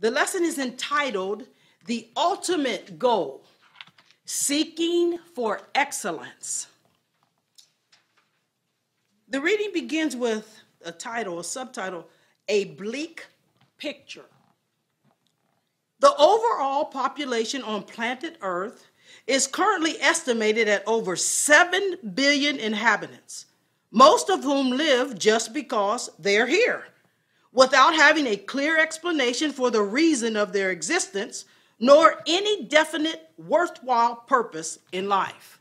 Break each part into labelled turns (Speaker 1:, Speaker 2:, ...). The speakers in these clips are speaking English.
Speaker 1: The lesson is entitled, The Ultimate Goal, Seeking for Excellence. The reading begins with a subtitle, A Bleak Picture. The overall population on planet Earth is currently estimated at over 7 billion inhabitants, most of whom live just because they're here, without having a clear explanation for the reason of their existence, nor any definite worthwhile purpose in life.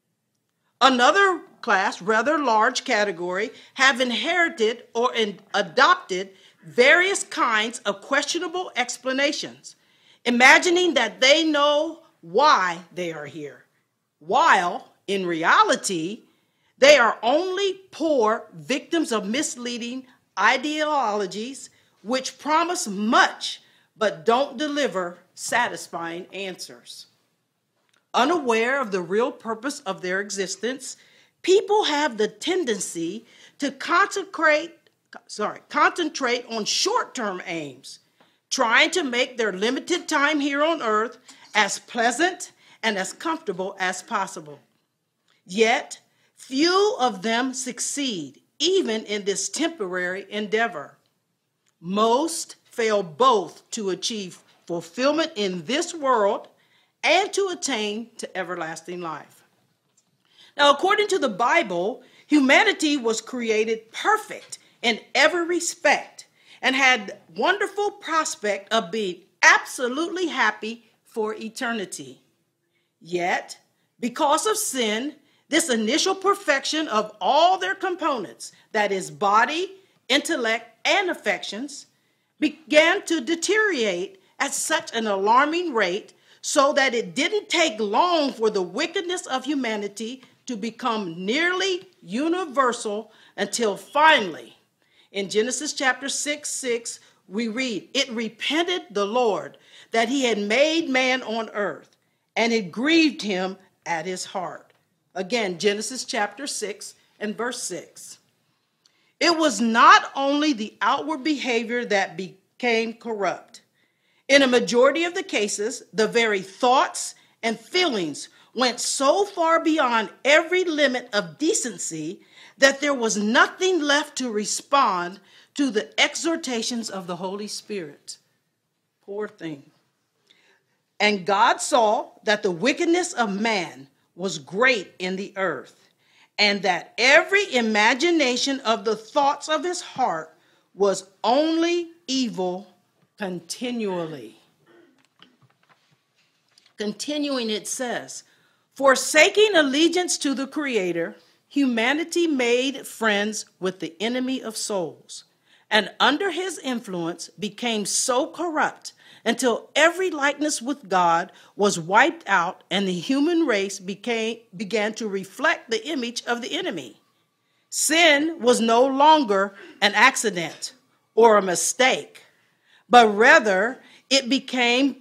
Speaker 1: Another class, rather large category, have inherited or adopted various kinds of questionable explanations, imagining that they know why they are here, while in reality, they are only poor victims of misleading ideologies which promise much but don't deliver satisfying answers. Unaware of the real purpose of their existence, people have the tendency to concentrate on short-term aims, trying to make their limited time here on earth as pleasant and as comfortable as possible. Yet, few of them succeed, even in this temporary endeavor. Most fail both to achieve fulfillment in this world and to attain to everlasting life. Now, according to the Bible, humanity was created perfect in every respect and had wonderful prospect of being absolutely happy for eternity. Yet, because of sin, this initial perfection of all their components, that is body, intellect, and affections, began to deteriorate at such an alarming rate so that it didn't take long for the wickedness of humanity to become nearly universal until finally, in Genesis chapter 6, we read, "It repented the Lord that he had made man on earth, and it grieved him at his heart." Again, Genesis chapter 6 and verse 6. It was not only the outward behavior that became corrupt. In a majority of the cases, the very thoughts and feelings went so far beyond every limit of decency that there was nothing left to respond to the exhortations of the Holy Spirit. Poor thing. And God saw that the wickedness of man was great in the earth, and that every imagination of the thoughts of his heart was only evil continually. Continuing, it says, "Forsaking allegiance to the Creator, humanity made friends with the enemy of souls, and under his influence became so corrupt until every likeness with God was wiped out and the human race began to reflect the image of the enemy. Sin was no longer an accident or a mistake, but rather it became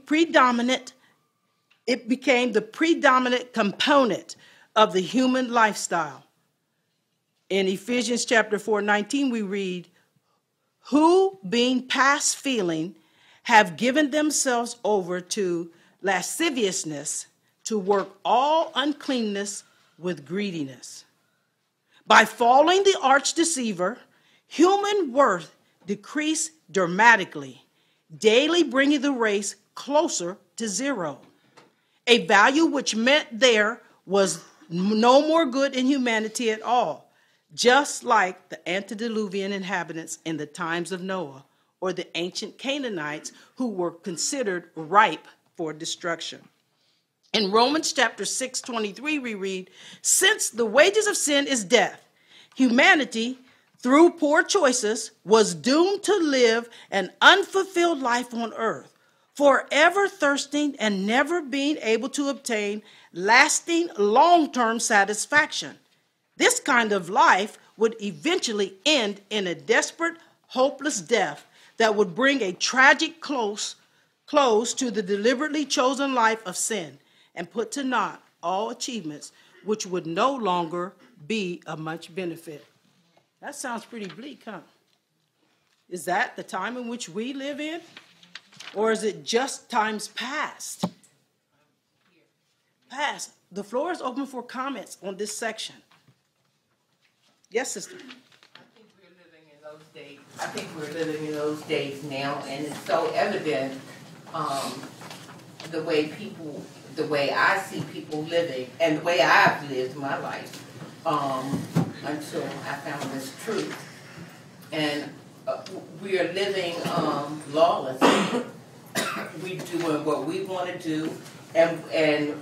Speaker 1: the predominant component of the human lifestyle. In Ephesians chapter 4:19, we read, "Who, being past feeling, have given themselves over to lasciviousness, to work all uncleanness with greediness." By following the arch deceiver, human worth decreased dramatically, daily bringing the race closer to zero, a value which meant there was no more good in humanity at all, just like the antediluvian inhabitants in the times of Noah, or the ancient Canaanites who were considered ripe for destruction. In Romans chapter 6:23, we read, "Since the wages of sin is death, humanity, through poor choices, was doomed to live an unfulfilled life on earth, forever thirsting and never being able to obtain lasting long-term satisfaction. This kind of life would eventually end in a desperate, hopeless death that would bring a tragic close to the deliberately chosen life of sin and put to naught all achievements which would no longer be of much benefit." That sounds pretty bleak, huh? Is that the time in which we live in? Or is it just times past? Past. The floor is open for comments on this section. Yes, sister.
Speaker 2: I think we're living in those days now, and it's so evident the way I see people living, and the way I've lived my life until I found this truth. And we are living lawlessly. We're doing what we want to do, and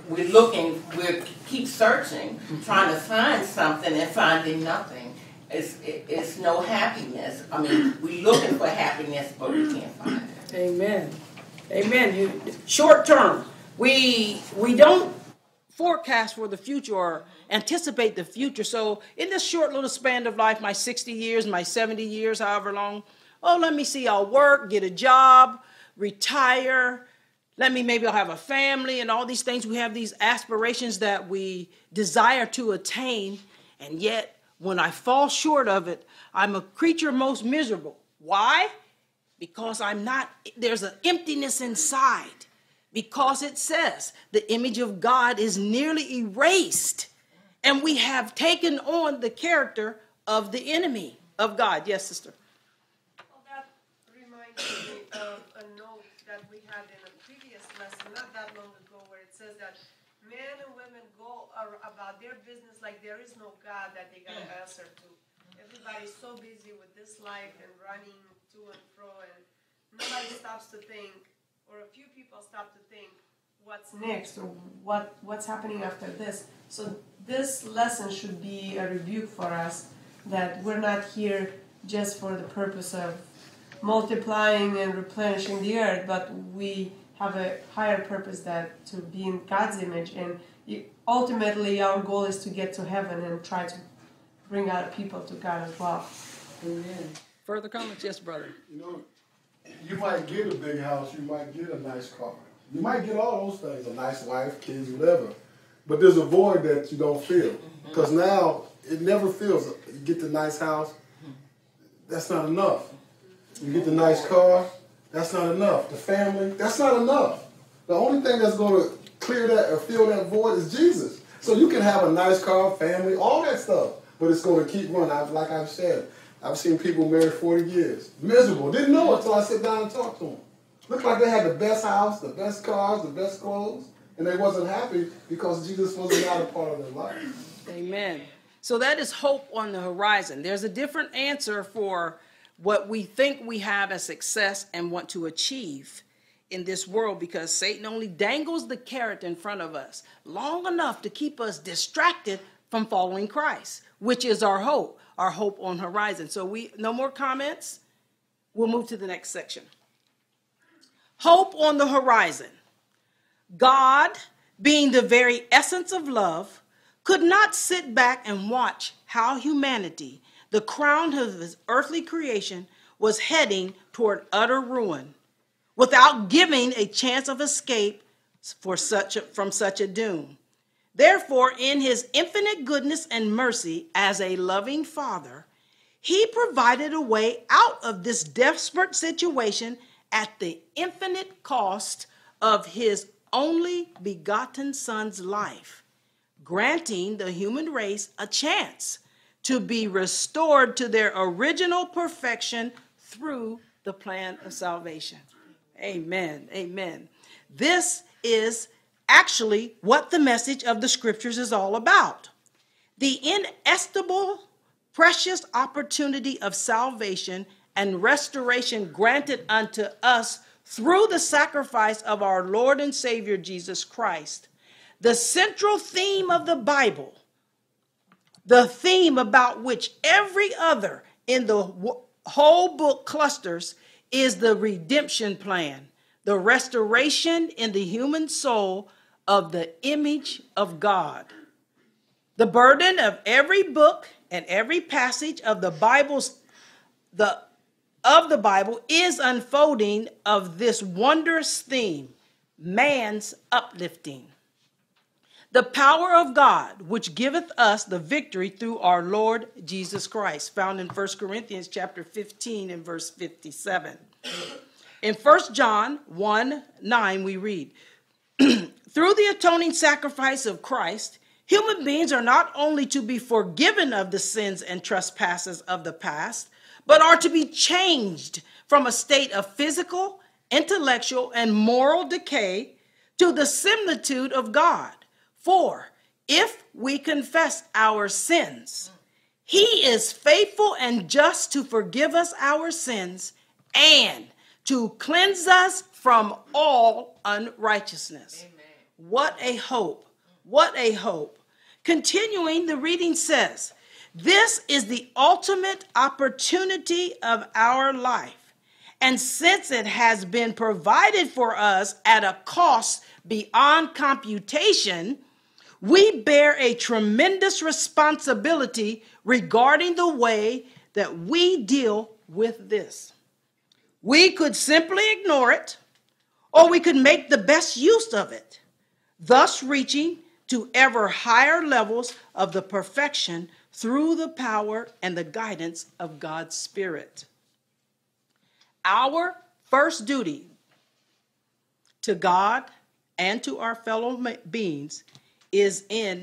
Speaker 2: we keep searching, trying to find something and finding nothing. It's no happiness. I mean, we're looking for happiness, but we can't find it.
Speaker 1: Amen. Amen. Short term. We don't forecast for the future or anticipate the future. So in this short little span of life, my 60 years, my 70 years, however long, let me see, I'll work, get a job, retire. Maybe I'll have a family and all these things. We have these aspirations that we desire to attain, and yet when I fall short of it, I'm a creature most miserable. Why? Because there's an emptiness inside. Because it says the image of God is nearly erased, and we have taken on the character of the enemy of God. Yes, sister.
Speaker 3: Well, that reminds me of a note that we had in a previous lesson, not that long ago, where it says that men and women go about their business like there is no God that they got to answer to. Everybody's so busy with this life and running to and fro, and nobody stops to think, or a few people stop to think, what's next, or what's happening after this. So this lesson should be a rebuke for us, that we're not here just for the purpose of multiplying and replenishing the earth, but we have a higher purpose, that to be in God's image, and ultimately our goal is to get to heaven and try to bring other people to God as well.
Speaker 1: Amen. Further comments? Yes, brother.
Speaker 4: You might get a big house, you might get a nice car, you might get all those things, a nice wife, kids, whatever, but there's a void that you don't feel, because now it never feels. You get the nice house, that's not enough. You get the nice car, that's not enough. The family, that's not enough. The only thing that's going to clear that or fill that void is Jesus. So you can have a nice car, family, all that stuff, but it's going to keep running. Like I've said, I've seen people married 40 years, miserable. Didn't know it until I sit down and talk to them. Looked like they had the best house, the best cars, the best clothes, and they wasn't happy because Jesus wasn't not a part of their life.
Speaker 1: Amen. So that is hope on the horizon. There's a different answer for what we think we have as success and want to achieve in this world, because Satan only dangles the carrot in front of us long enough to keep us distracted from following Christ, which is our hope on horizon. So no more comments. We'll move to the next section. Hope on the horizon. God, being the very essence of love, could not sit back and watch how humanity, the crown of his earthly creation, was heading toward utter ruin without giving a chance of escape from such a doom. Therefore, in his infinite goodness and mercy as a loving father, he provided a way out of this desperate situation at the infinite cost of his only begotten son's life, granting the human race a chance to be restored to their original perfection through the plan of salvation. Amen. Amen. This is actually what the message of the scriptures is all about. The inestimable, precious opportunity of salvation and restoration granted unto us through the sacrifice of our Lord and Savior Jesus Christ. The central theme of the Bible, the theme about which every other in the whole book clusters, is the redemption plan, the restoration in the human soul of the image of God. The burden of every book and every passage of the Bible is unfolding of this wondrous theme, man's uplifting. The power of God, which giveth us the victory through our Lord Jesus Christ, found in 1 Corinthians chapter 15 and verse 57. In 1 John 1:9, we read, through the atoning sacrifice of Christ, human beings are not only to be forgiven of the sins and trespasses of the past, but are to be changed from a state of physical, intellectual, and moral decay to the similitude of God. For if we confess our sins, he is faithful and just to forgive us our sins and to cleanse us from all unrighteousness. Amen. What a hope. What a hope. Continuing, the reading says, this is the ultimate opportunity of our life. And since it has been provided for us at a cost beyond computation, we bear a tremendous responsibility regarding the way that we deal with this. We could simply ignore it, or we could make the best use of it, thus reaching to ever higher levels of the perfection through the power and the guidance of God's Spirit. Our first duty to God and to our fellow beings is in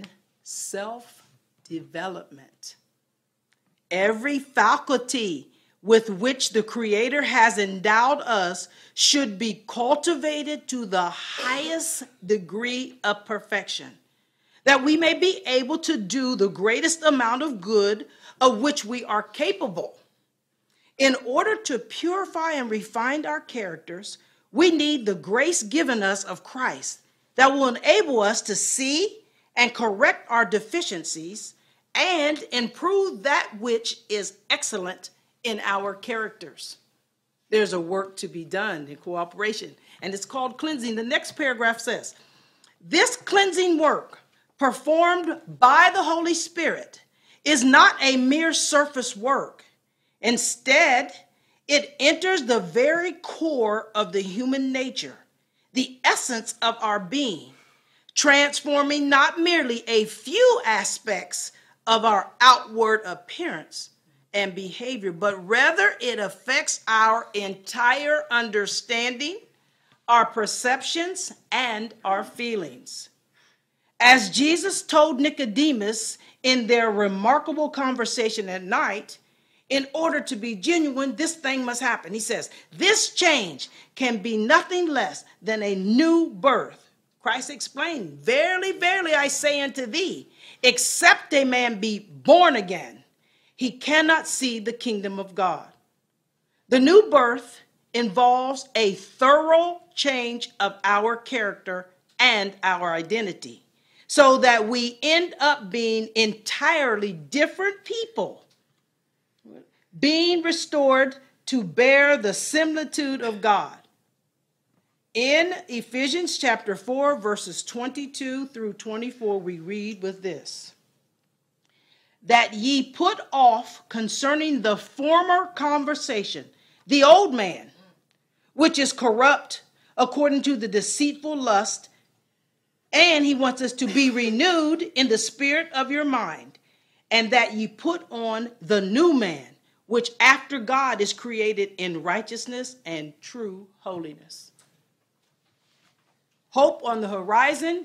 Speaker 1: self-development. Every faculty with which the Creator has endowed us should be cultivated to the highest degree of perfection, that we may be able to do the greatest amount of good of which we are capable. In order to purify and refine our characters, we need the grace given us of Christ that will enable us to see and correct our deficiencies and improve that which is excellent in our characters. There's a work to be done in cooperation, and it's called cleansing. The next paragraph says, this cleansing work performed by the Holy Spirit is not a mere surface work. Instead, it enters the very core of the human nature, the essence of our being, transforming not merely a few aspects of our outward appearance and behavior, but rather it affects our entire understanding, our perceptions, and our feelings. As Jesus told Nicodemus in their remarkable conversation at night, in order to be genuine, this thing must happen. He says, this change can be nothing less than a new birth. Christ explained, verily, verily, I say unto thee, except a man be born again, he cannot see the kingdom of God. The new birth involves a thorough change of our character and our identity, so that we end up being entirely different people, being restored to bear the similitude of God. In Ephesians chapter 4, verses 22 through 24, we read with this, that ye put off concerning the former conversation, the old man, which is corrupt according to the deceitful lust, and he wants us to be renewed in the spirit of your mind, and that ye put on the new man, which after God is created in righteousness and true holiness. Hope on the horizon,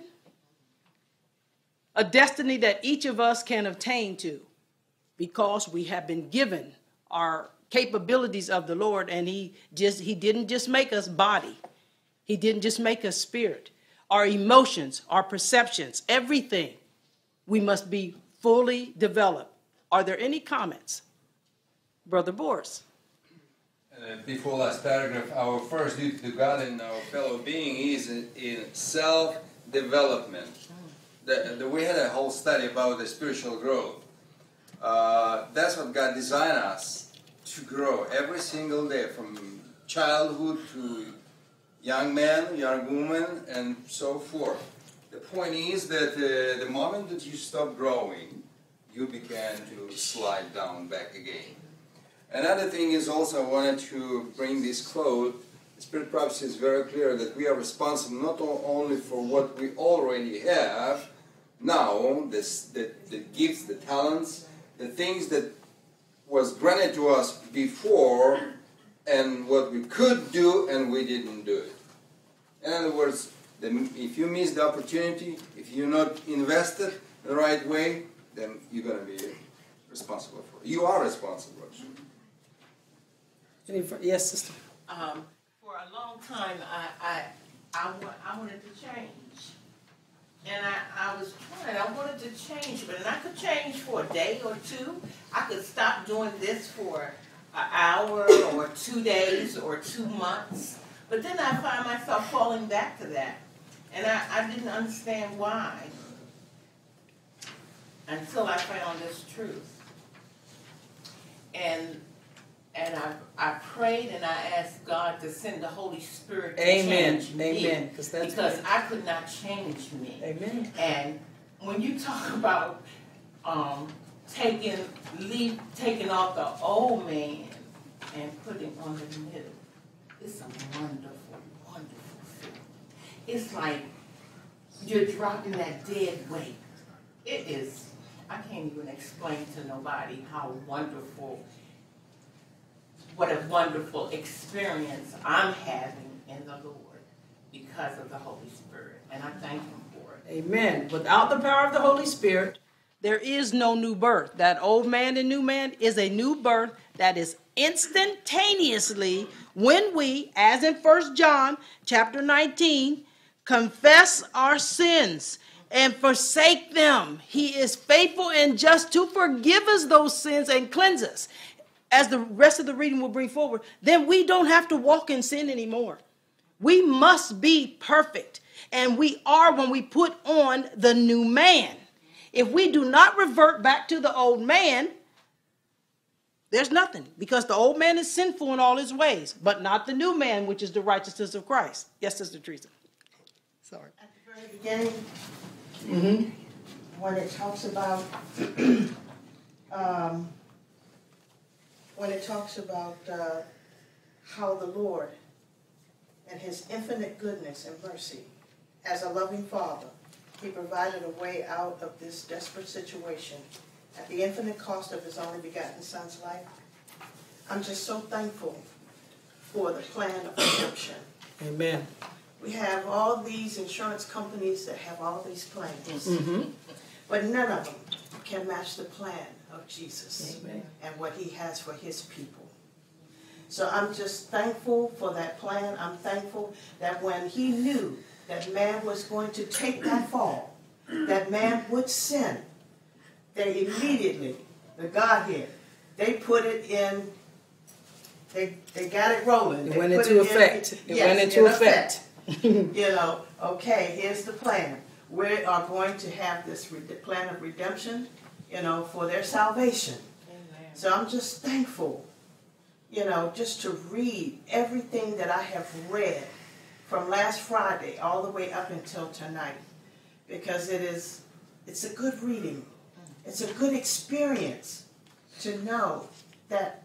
Speaker 1: a destiny that each of us can attain to, because we have been given our capabilities of the Lord, and he didn't just make us body. He didn't just make us spirit. Our emotions, our perceptions, everything, we must be fully developed. Are there any comments? Brother Boris.
Speaker 5: Before last paragraph, our first duty to God and our fellow being is in self-development. We had a whole study about the spiritual growth. That's what God designed us to grow every single day, from childhood to young man, young woman, and so forth. The point is that the moment that you stop growing, you begin to slide down back again. Another thing is also I wanted to bring this quote. The Spirit prophecy is very clear that we are responsible not only for what we already have now, the gifts, the talents, the things that was granted to us before, and what we could do and we didn't do it. In other words, if you miss the opportunity, if you're not invested the right way, then you're going to be responsible for it. You are responsible, actually.
Speaker 1: Yes, sister.
Speaker 2: For a long time, I wanted to change. And I was trying, I wanted to change, but I could change for a day or two. I could stop doing this for an hour or 2 days or 2 months. But then I find myself falling back to that. And I didn't understand why until I found this truth. And I prayed and I asked God to send the Holy Spirit to change me.
Speaker 1: Amen.
Speaker 2: Because I could not change me.
Speaker 1: Amen.
Speaker 2: And when you talk about taking off the old man and putting on the new, it's a wonderful, wonderful feeling. It's like you're dropping that dead weight. It is, I can't even explain to nobody how wonderful, what a wonderful experience I'm having in the Lord because of the Holy Spirit. And I thank Him for it.
Speaker 1: Amen. Without the power of the Holy Spirit, there is no new birth. That old man and new man is a new birth that is instantaneously when we, as in 1 John chapter 19, confess our sins and forsake them. He is faithful and just to forgive us those sins and cleanse us. As the rest of the reading will bring forward, then we don't have to walk in sin anymore. We must be perfect. And we are when we put on the new man. If we do not revert back to the old man, there's nothing. Because the old man is sinful in all his ways, but not the new man, which is the righteousness of Christ. Yes, Sister Teresa. Sorry.
Speaker 6: At the very beginning, when it talks about how the Lord and His infinite goodness and mercy, as a loving Father, He provided a way out of this desperate situation at the infinite cost of His only begotten Son's life. I'm just so thankful for the plan of redemption.
Speaker 1: Amen.
Speaker 6: We have all these insurance companies that have all these plans, but none of them can match the plan of Jesus.
Speaker 1: Amen.
Speaker 6: And what He has for His people. So I'm just thankful for that plan. I'm thankful that when He knew that man was going to take that fall, that man would sin, they immediately, the Godhead, they put it in, they got it rolling.
Speaker 1: It went into effect. It went into effect.
Speaker 6: Okay, here's the plan. We are going to have this plan of redemption, for their salvation.
Speaker 2: Amen.
Speaker 6: So I'm just thankful, just to read everything that I have read from last Friday all the way up until tonight, because it's a good reading. It's a good experience to know that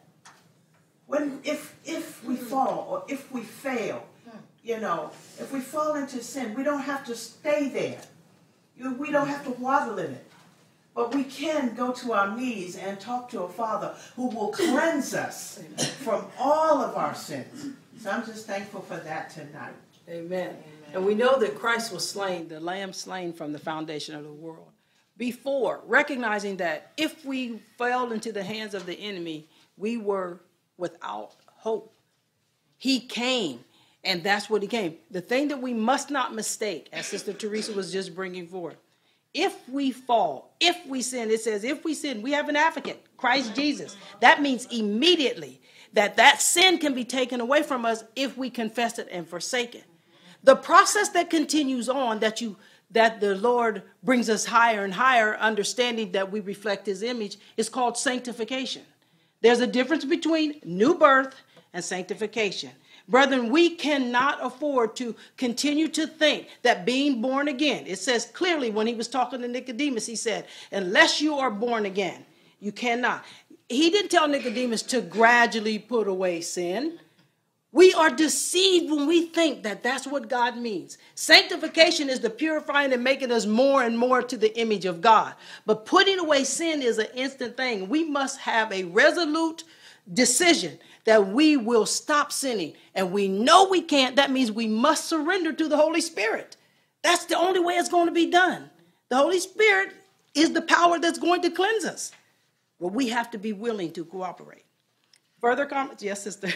Speaker 6: if we fall or if we fail, if we fall into sin, we don't have to stay there. We don't have to waddle in it. But we can go to our knees and talk to a Father who will cleanse us from all of our sins. So I'm just thankful for that tonight.
Speaker 1: Amen. And we know that Christ was slain, the Lamb slain from the foundation of the world. Before, recognizing that if we fell into the hands of the enemy, we were without hope. He came, and that's what He came. The thing that we must not mistake, as Sister Teresa was just bringing forth, if we fall, if we sin, it says if we sin, we have an advocate, Christ Jesus. That means immediately that sin can be taken away from us if we confess it and forsake it. The process that continues on, that the Lord brings us higher and higher, understanding that we reflect His image, is called sanctification. There's a difference between new birth and sanctification. Brethren, we cannot afford to continue to think that being born again, it says clearly when He was talking to Nicodemus, He said, unless you are born again, you cannot. He didn't tell Nicodemus to gradually put away sin. We are deceived when we think that that's what God means. Sanctification is the purifying and making us more and more to the image of God. But putting away sin is an instant thing. We must have a resolute decision that we will stop sinning. And we know we can't. That means we must surrender to the Holy Spirit. That's the only way it's going to be done. The Holy Spirit is the power that's going to cleanse us. But we have to be willing to cooperate. Further comments? Yes, sister.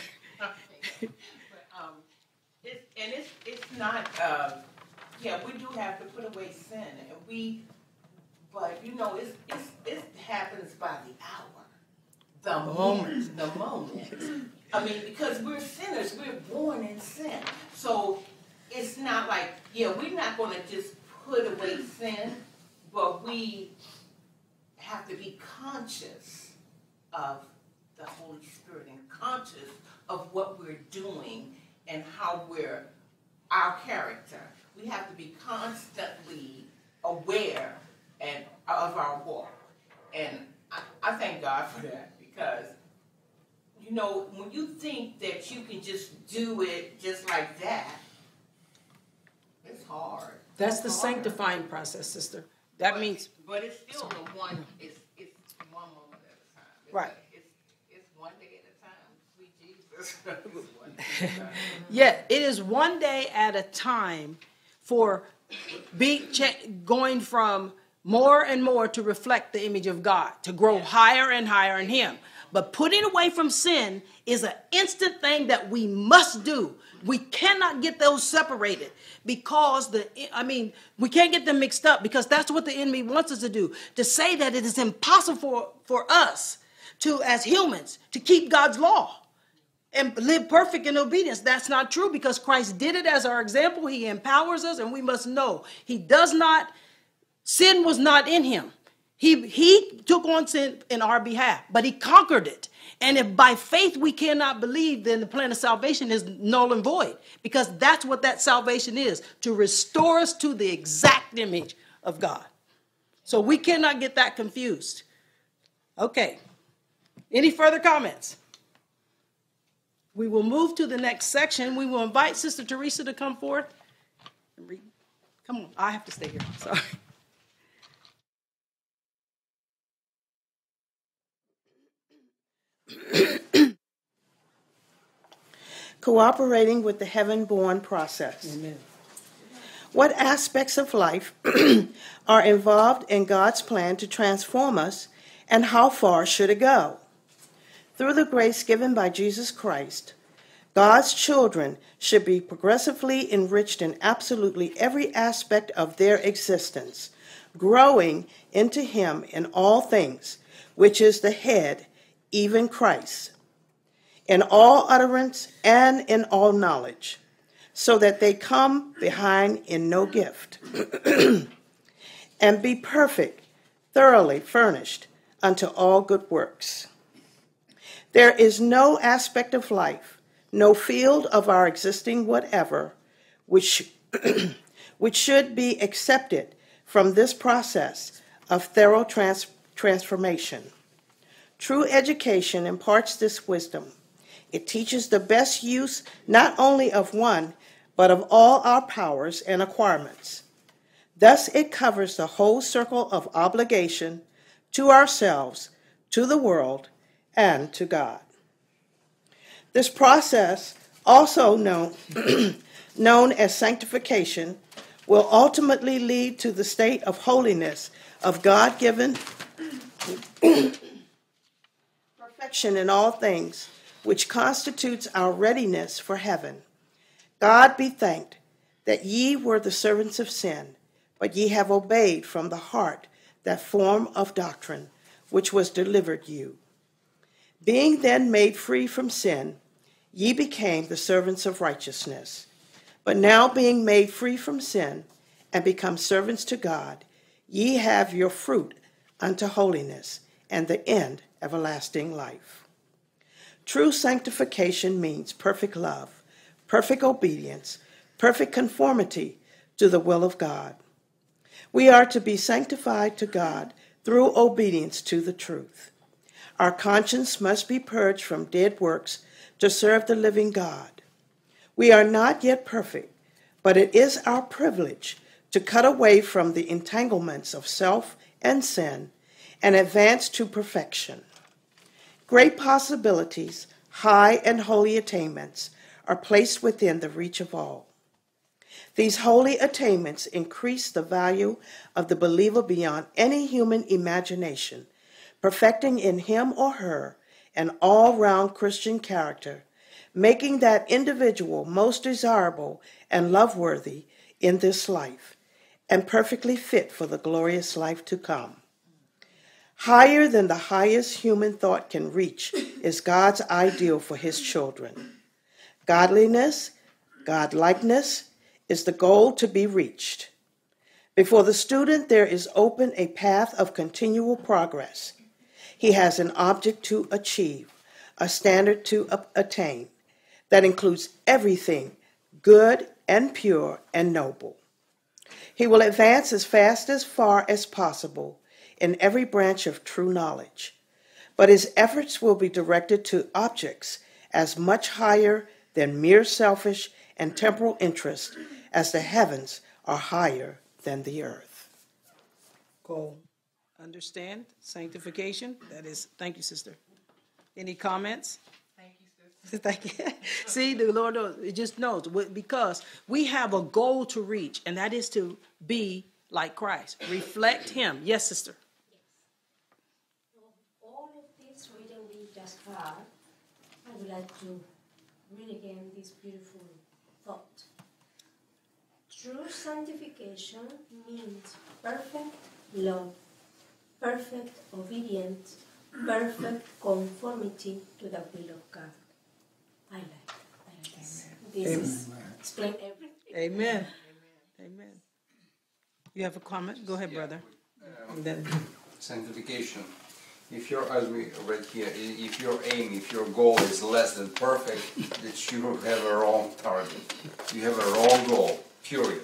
Speaker 2: It's not, we do have to put away sin, but it happens by the hour, the moment. I mean, because we're sinners, we're born in sin. So it's not like, we're not going to just put away sin, but we have to be conscious of the Holy Spirit and conscious of what we're doing and how our character. We have to be constantly aware of our walk. And I thank God for that, because, when you think that you can just do it just like that, it's hard.
Speaker 1: That's the sanctifying process, sister. But it's
Speaker 2: still it's one moment at a time.
Speaker 1: Right.
Speaker 2: It's one day at a time. Sweet Jesus.
Speaker 1: Yeah, it is one day at a time for going from more and more to reflect the image of God, to grow higher and higher in Him. But putting away from sin is an instant thing that we must do. We cannot get those separated because we can't get them mixed up, because that's what the enemy wants us to do. To say that it is impossible for us to, as humans, to keep God's law and live perfect in obedience. That's not true, because Christ did it as our example. He empowers us, and we must know sin was not in him. He took on sin in our behalf, but he conquered it. And if by faith we cannot believe, then the plan of salvation is null and void, because that's what that salvation is, to restore us to the exact image of God. So we cannot get that confused. Okay. Any further comments? We will move to the next section. We will invite Sister Teresa to come forth and read. Come on, I have to stay here. Sorry.
Speaker 6: Cooperating with the heaven-born process.
Speaker 1: Amen.
Speaker 6: What aspects of life are involved in God's plan to transform us, and how far should it go? Through the grace given by Jesus Christ, God's children should be progressively enriched in absolutely every aspect of their existence, growing into Him in all things, which is the head, even Christ, in all utterance and in all knowledge, so that they come behind in no gift, and be perfect, thoroughly furnished unto all good works. There is no aspect of life, no field of our existing whatever, which should be accepted from this process of thorough transformation. True education imparts this wisdom. It teaches the best use not only of one, but of all our powers and acquirements. Thus it covers the whole circle of obligation to ourselves, to the world, and to God. This process, also known as sanctification, will ultimately lead to the state of holiness of God-given perfection in all things, which constitutes our readiness for heaven. God be thanked that ye were the servants of sin, but ye have obeyed from the heart that form of doctrine which was delivered you. Being then made free from sin, ye became the servants of righteousness. But now being made free from sin and become servants to God, ye have your fruit unto holiness, and the end everlasting life. True sanctification means perfect love, perfect obedience, perfect conformity to the will of God. We are to be sanctified to God through obedience to the truth. Our conscience must be purged from dead works to serve the living God. We are not yet perfect, but it is our privilege to cut away from the entanglements of self and sin and advance to perfection. Great possibilities high and holy attainments are placed within the reach of all. These holy attainments increase the value of the believer beyond any human imagination, perfecting in him or her an all-round Christian character, making that individual most desirable and love-worthy in this life, and perfectly fit for the glorious life to come. Higher than the highest human thought can reach is God's ideal for his children. Godliness, godlikeness, is the goal to be reached. Before the student, there is open a path of continual progress. He has an object to achieve, a standard to attain, that includes everything good and pure and noble. He will advance as fast as far as possible in every branch of true knowledge, but his efforts will be directed to objects as much higher than mere selfish and temporal interest as the heavens are higher than the earth.
Speaker 1: Goal. Understand? Sanctification. That is, thank you, sister. Any comments?
Speaker 3: Thank you, sister.
Speaker 1: Thank you. See, the Lord knows, it just knows, because we have a goal to reach, and that is to be like Christ. Reflect him. Yes, sister.
Speaker 7: All of this reading we just had, I would like to read again this beautiful thought. True sanctification means perfect love, perfect obedience, perfect conformity to the will of God. I like this. This is explain everything.
Speaker 1: Amen. Amen. You have a comment? Go ahead, brother. And then,
Speaker 5: Sanctification. If you're, as we read here, if your aim, if your goal is less than perfect, that you have a wrong target. You have a wrong goal, period.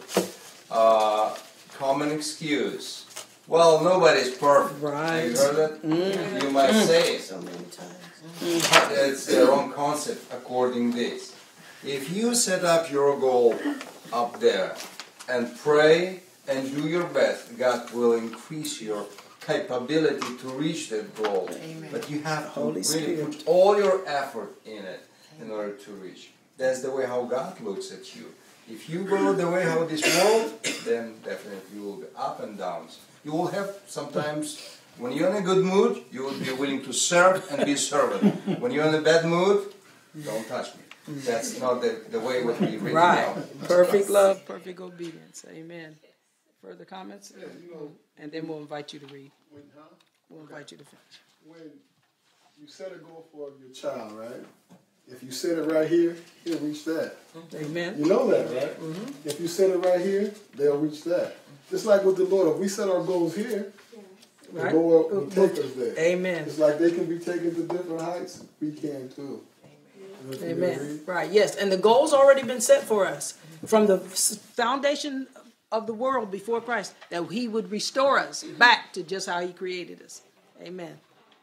Speaker 5: Common excuse. Well, nobody's perfect.
Speaker 1: Right.
Speaker 5: Have you heard that? You might say it.
Speaker 6: So many times.
Speaker 5: It's the wrong concept according to this. If you set up your goal up there and pray and do your best, God will increase your capability to reach that goal.
Speaker 6: Amen.
Speaker 5: But you have to
Speaker 6: Holy
Speaker 5: really
Speaker 6: Spirit.
Speaker 5: put all your effort in it in order to reach. That's the way how God looks at you. If you go the way how this world, then definitely you will be up and downs. You will have sometimes, when you're in a good mood, you will be willing to serve and be servant. When you're in a bad mood, don't touch me. That's not the way what we read
Speaker 1: right.
Speaker 5: now.
Speaker 1: Perfect love, perfect obedience. Amen. Further comments?
Speaker 4: Yeah, you know,
Speaker 1: And then we'll invite you to read.
Speaker 4: when,
Speaker 1: We'll invite you to finish.
Speaker 4: when you set a goal for your child, right? If you set it right here, he'll reach that.
Speaker 1: Amen.
Speaker 4: You know that, right?
Speaker 1: Mm-hmm.
Speaker 4: If you set it right here, they'll reach that. Just like with the Lord, if we set our goals here, the
Speaker 1: Right.
Speaker 4: Lord will take us there.
Speaker 1: Amen.
Speaker 4: It's like they can be taken to different heights, we can too.
Speaker 1: Amen. Right, yes. And the goal's already been set for us from the foundation of the world before Christ, that he would restore us back to just how he created us. Amen.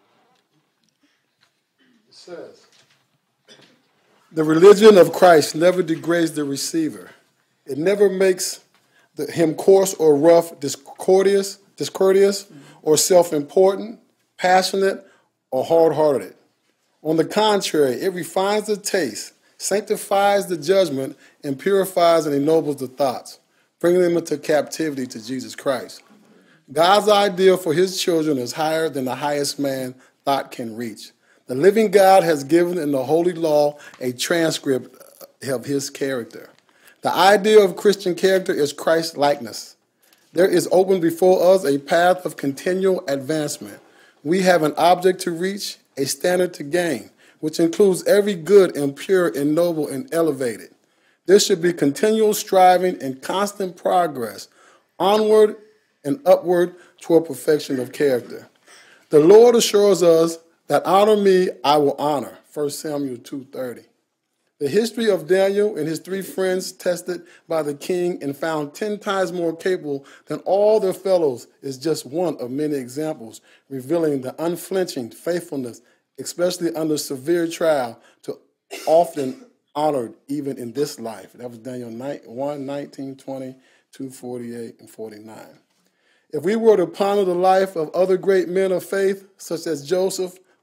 Speaker 4: It says, the religion of Christ never degrades the receiver. It never makes him coarse or rough, discourteous, or self-important, passionate, or hard-hearted. On the contrary, it refines the taste, sanctifies the judgment, and purifies and ennobles the thoughts, bringing them into captivity to Jesus Christ. God's ideal for his children is higher than the highest man thought can reach. The living God has given in the Holy Law a transcript of his character. The ideal of Christian character is Christ-likeness. There is open before us a path of continual advancement. We have an object to reach, a standard to gain, which includes every good and pure and noble and elevated. There should be continual striving and constant progress, onward and upward toward perfection of character. The Lord assures us that honor me, I will honor, 1 Samuel 2:30. The history of Daniel and his 3 friends tested by the king and found 10 times more capable than all their fellows is just one of many examples revealing the unflinching faithfulness, especially under severe trial, to often honored even in this life. That was Daniel 1, 19, 20, 2:48, and 49. If we were to ponder the life of other great men of faith, such as Joseph,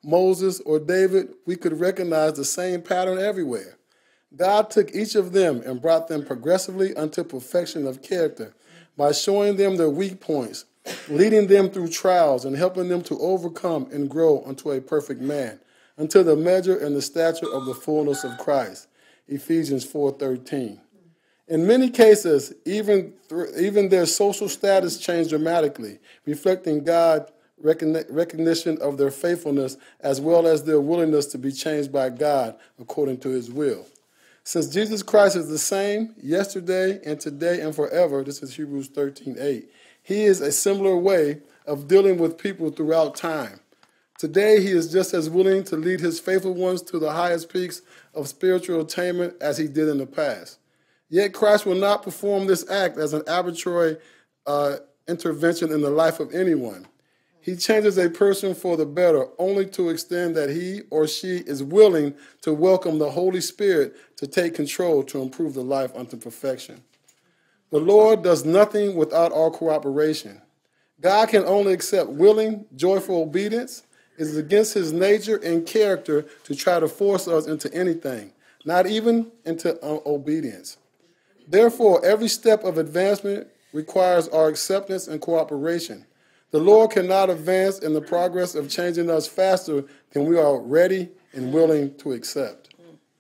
Speaker 4: Moses, or David, we could recognize the same pattern everywhere. God took each of them and brought them progressively unto perfection of character by showing them their weak points, leading them through trials, and helping them to overcome and grow unto a perfect man, unto the measure and the stature of the fullness of Christ. Ephesians 4:13. In many cases, even their social status changed dramatically, reflecting God's recognition of their faithfulness as well as their willingness to be changed by God according to his will. Since Jesus Christ is the same yesterday and today and forever, this is Hebrews 13:8, he is a similar way of dealing with people throughout time. Today, he is just as willing to lead his faithful ones to the highest peaks of spiritual attainment as he did in the past. Yet Christ will not perform this act as an arbitrary intervention in the life of anyone. He changes a person for the better only to extend that he or she is willing to welcome the Holy Spirit to take control to improve the life unto perfection. The Lord does nothing without our cooperation. God can only accept willing, joyful obedience. It is against his nature and character to try to force us into anything, not even into obedience. Therefore, every step of advancement requires our acceptance and cooperation. The Lord cannot advance in the progress of changing us faster than we are ready and willing to accept.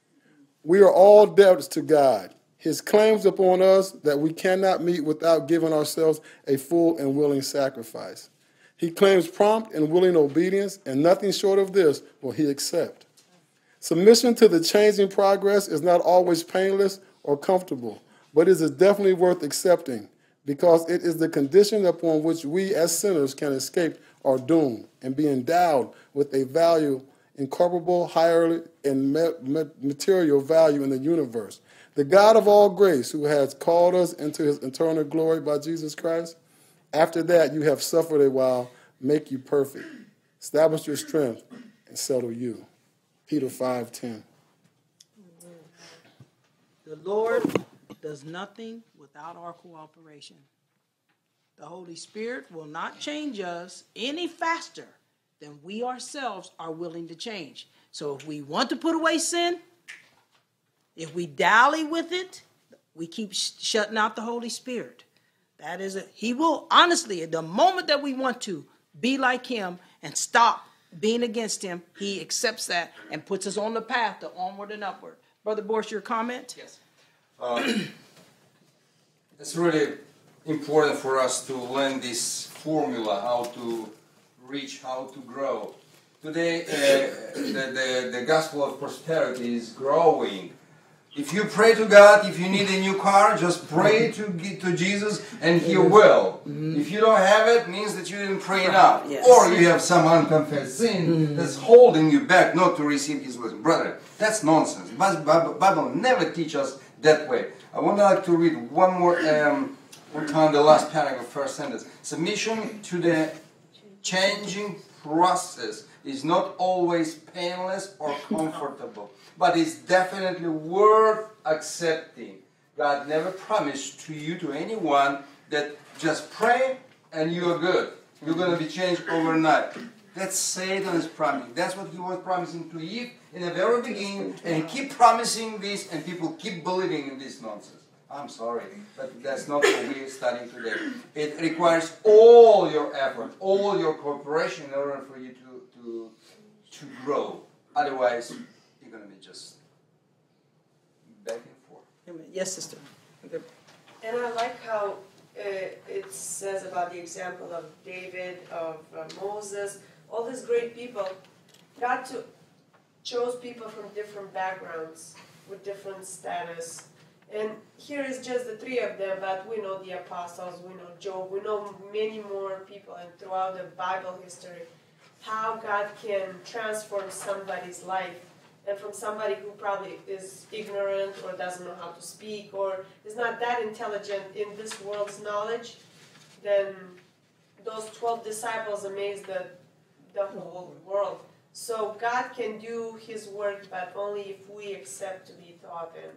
Speaker 4: We are all debtors to God. His claims upon us that we cannot meet without giving ourselves a full and willing sacrifice. He claims prompt and willing obedience, and nothing short of this will he accept. Submission to the changing progress is not always painless or comfortable, but it is definitely worth accepting, because it is the condition upon which we as sinners can escape our doom and be endowed with a value incomparable, higher in material value in the universe. The God of all grace, who has called us into his eternal glory by Jesus Christ, after that you have suffered a while, make you perfect, establish your strength, and settle you. Peter 5:10.
Speaker 1: The Lord does nothing without our cooperation. The Holy Spirit will not change us any faster than we ourselves are willing to change. So if we want to put away sin, if we dally with it, we keep shutting out the Holy Spirit. He will, honestly, at the moment that we want to be like him and stop being against him, he accepts that and puts us on the path to onward and upward. Brother Borsch, your comment?
Speaker 5: Yes. It's really important for us to learn this formula, how to reach, how to grow. Today, the gospel of prosperity is growing. If you pray to God, if you need a new car, just pray to Jesus and he will. Mm-hmm. If you don't have it, means that you didn't pray enough. Yes. Or you have some unconfessed sin that's holding you back not to receive his blessing. Brother, that's nonsense. The Bible never teaches us that way. I would like to read one more time, the last paragraph, first sentence. Submission to the changing process is not always painless or comfortable, but it's definitely worth accepting. God never promised to you, to anyone, that just pray and you are good. You're going to be changed overnight. That's Satan's promise. That's what he was promising to Eve in the very beginning, and he keep promising this, and people keep believing in this nonsense. I'm sorry, but that's not what we're studying today. It requires all your effort, all your cooperation in order for you to grow. Otherwise, you're going to be just back and forth.
Speaker 1: Yes, sister.
Speaker 3: And I like how it says about the example of David, of Moses, all these great people. God chose people from different backgrounds with different status. And here is just the three of them, but we know the apostles, we know Job, we know many more people, and throughout the Bible history, how God can transform somebody's life. And from somebody who probably is ignorant or doesn't know how to speak or is not that intelligent in this world's knowledge, then those 12 disciples amazed the whole world. So God can do his work, but only if we accept to be taught. And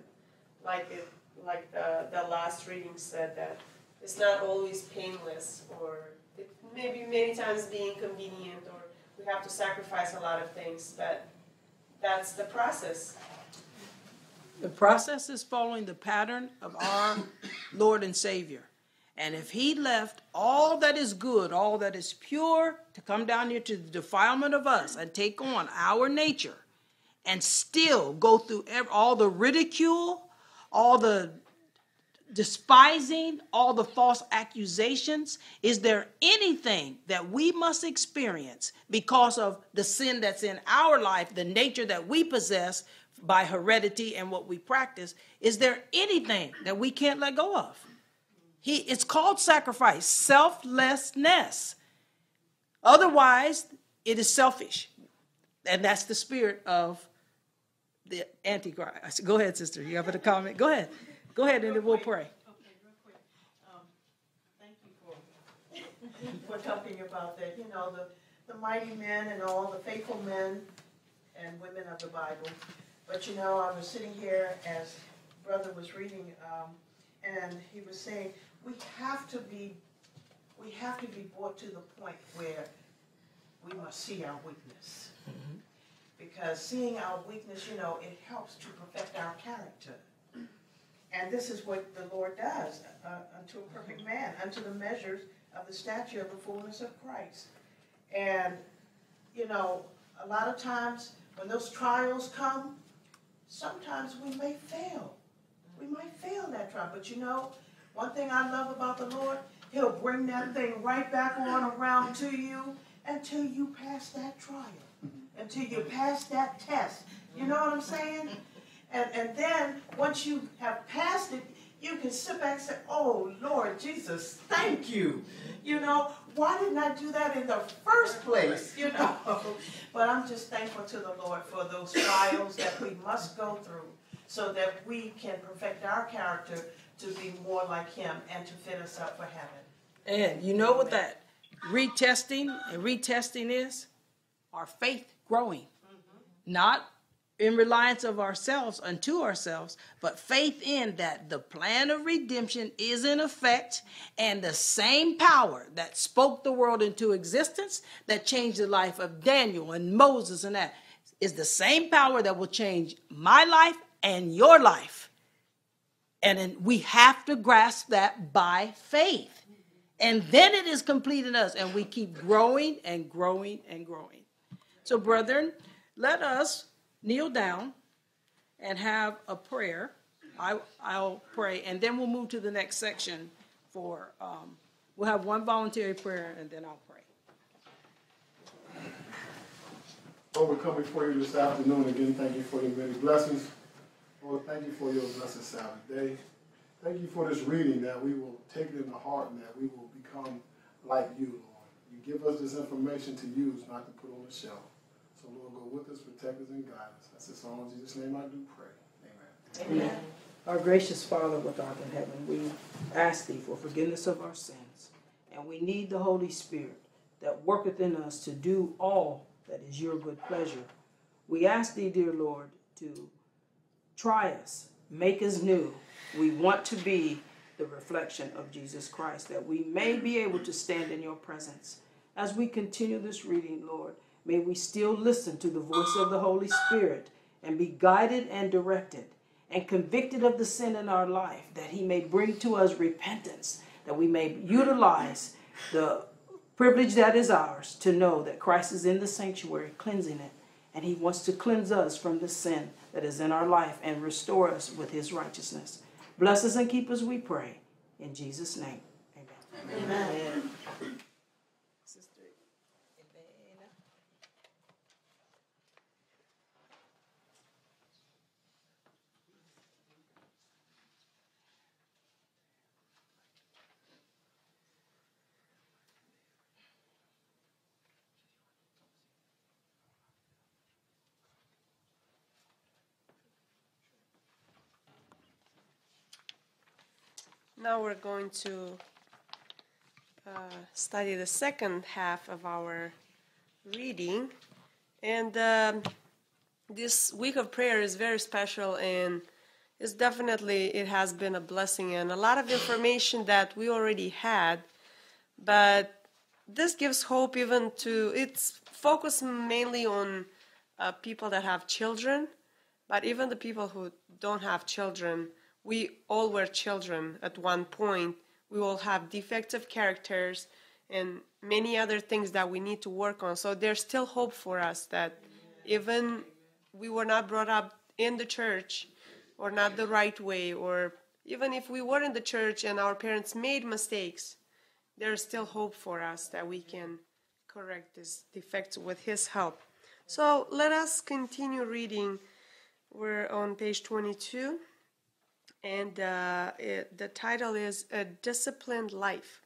Speaker 3: like the last reading said, that it's not always painless, or it maybe many times be inconvenient, or we we have to sacrifice a lot of things, but that's the process.
Speaker 1: The process is following the pattern of our Lord and Savior. And if he left all that is good, all that is pure, to come down here to the defilement of us and take on our nature and still go through all the ridicule, all the despising, all the false accusations, is there anything that we must experience because of the sin that's in our life, the nature that we possess by heredity and what we practice? Is there anything that we can't let go of? It's called sacrifice, selflessness. Otherwise, it is selfish. And that's the spirit of the Antichrist. Go ahead, sister. You have a comment? Go ahead. Go ahead, and then we'll pray.
Speaker 6: Okay, real quick. Thank you for talking about that. You know, the mighty men and all the faithful men and women of the Bible. But you know, I was sitting here as brother was reading, and he was saying we have to be brought to the point where we must see our weakness. Mm-hmm. Because seeing our weakness, you know, it helps to perfect our character. And this is what the Lord does unto a perfect man, unto the measures of the stature of the fullness of Christ. And, you know, a lot of times when those trials come, sometimes we may fail. We might fail that trial. But, you know, one thing I love about the Lord, he'll bring that thing right back on around to you until you pass that trial, until you pass that test. You know what I'm saying? And then once you have passed it, you can sit back and say, oh, Lord Jesus, thank you. You know, why didn't I do that in the first place? You know, but I'm just thankful to the Lord for those trials that we must go through so that we can perfect our character to be more like him and to fit us up for heaven.
Speaker 1: And you know what that retesting is? Our faith growing. Mm-hmm. Not in reliance of ourselves unto ourselves, but faith in that the plan of redemption is in effect, and the same power that spoke the world into existence, that changed the life of Daniel and Moses and that, is the same power that will change my life and your life. And then we have to grasp that by faith. And then it is complete in us, and we keep growing and growing and growing. So, brethren, let us kneel down and have a prayer. I'll pray, and then we'll move to the next section for, we'll have one voluntary prayer, and then I'll pray.
Speaker 4: Lord, we come before you this afternoon again. Thank you for your many blessings. Lord, thank you for your blessed Sabbath day. Thank you for this reading, that we will take it in the heart and that we will become like you, Lord. You give us this information to use, not to put on the shelf. So, Lord, go with us, protect us, and guide us. That's the song in Jesus' name I do pray. Amen.
Speaker 1: Amen. Our gracious Father, which art in heaven, we ask thee for forgiveness of our sins. And we need the Holy Spirit that worketh in us to do all that is your good pleasure. We ask thee, dear Lord, to try us, make us new. We want to be the reflection of Jesus Christ, that we may be able to stand in your presence. As we continue this reading, Lord, may we still listen to the voice of the Holy Spirit and be guided and directed and convicted of the sin in our life, that he may bring to us repentance, that we may utilize the privilege that is ours to know that Christ is in the sanctuary cleansing it, and he wants to cleanse us from the sin that is in our life and restore us with his righteousness. Bless us and keep us, we pray. In Jesus' name, amen.
Speaker 6: Amen.
Speaker 3: Now we're going to study the second half of our reading. And this week of prayer is very special, and it has been a blessing and a lot of information that we already had. But this gives hope even to, it's focused mainly on people that have children, but even the people who don't have children, we all were children at one point. We all have defective characters and many other things that we need to work on. So there's still hope for us that even we were not brought up in the church or not the right way, or even if we were in the church and our parents made mistakes, there's still hope for us that we can correct these defects with His help. So let us continue reading. We're on page 22, and the title is A Disciplined Life.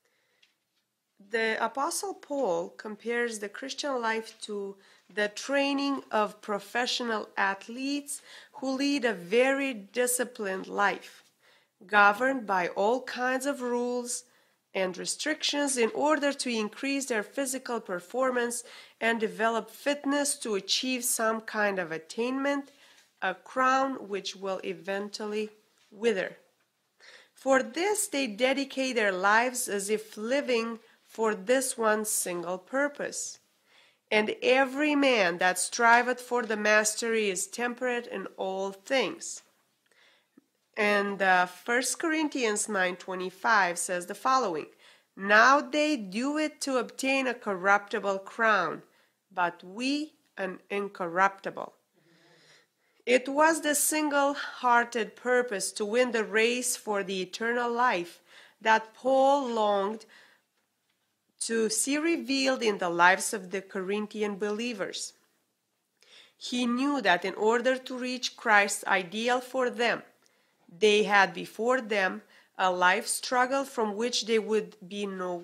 Speaker 3: The Apostle Paul compares the Christian life to the training of professional athletes who lead a very disciplined life, governed by all kinds of rules and restrictions in order to increase their physical performance and develop fitness to achieve some kind of attainment, a crown which will eventually wither. For this they dedicate their lives as if living for this one single purpose. And every man that striveth for the mastery is temperate in all things. And 1 Corinthians 9:25 says the following, Now they do it to obtain a corruptible crown, but we an incorruptible. It was the single-hearted purpose to win the race for the eternal life that Paul longed to see revealed in the lives of the Corinthian believers. He knew that in order to reach Christ's ideal for them, they had before them a life struggle from which there would be no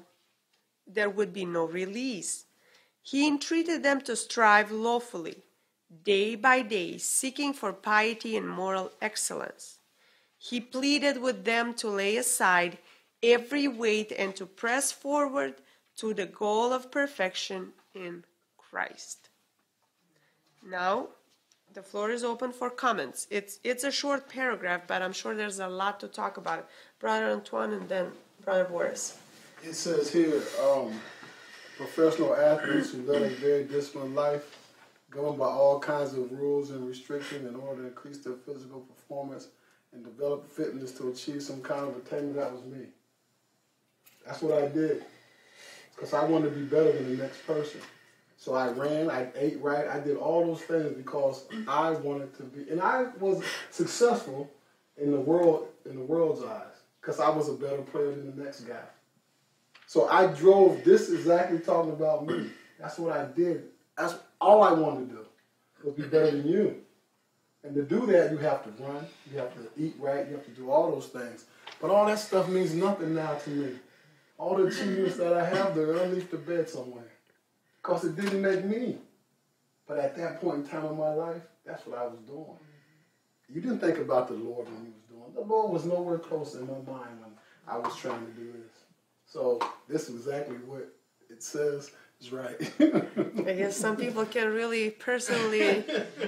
Speaker 3: release. He entreated them to strive lawfully, day by day, seeking for piety and moral excellence. He pleaded with them to lay aside every weight and to press forward to the goal of perfection in Christ. Now, the floor is open for comments. It's a short paragraph, but I'm sure there's a lot to talk about it. Brother Antoine and then Brother Boris.
Speaker 4: It says here, professional athletes who live a very disciplined life, governed by all kinds of rules and restrictions in order to increase their physical performance and develop fitness to achieve some kind of attainment. That was me. That's what I did. Because I wanted to be better than the next person. So I ran, I ate right, I did all those things because I wanted to be, and I was successful in the world's eyes, because I was a better player than the next guy. So I drove this exactly talking about me. That's what I did. That's all I wanted to do, was be better than you. And to do that, you have to run, you have to eat right, you have to do all those things. But all that stuff means nothing now to me. All the achievements that I have, they're underneath the bed somewhere. Because it didn't make me. But at that point in time in my life, that's what I was doing. You didn't think about the Lord when you was doing. The Lord was nowhere close in my mind when I was trying to do this. So this is exactly what it says is right.
Speaker 3: I guess some people can really personally